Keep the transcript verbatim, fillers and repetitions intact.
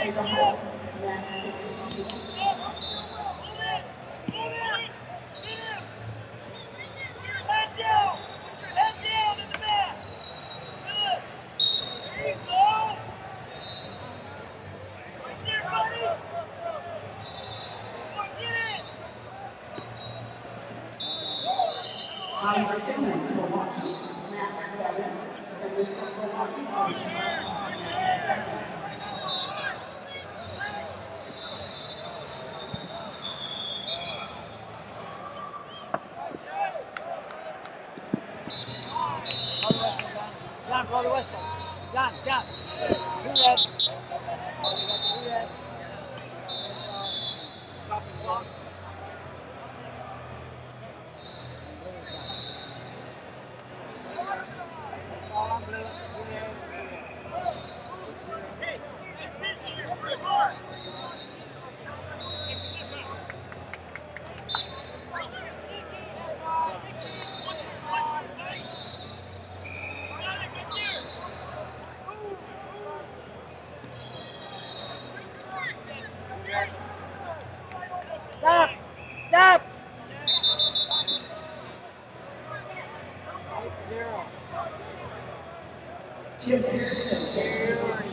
Idaho, mat sixteen. Ty Simmons, Milwaukee, mat seven. Simmons of Milwaukee, mat seven. John, go to the west side. John, John. Do that. Do that. Stop and block. Stop! Stop! Jim Pearson,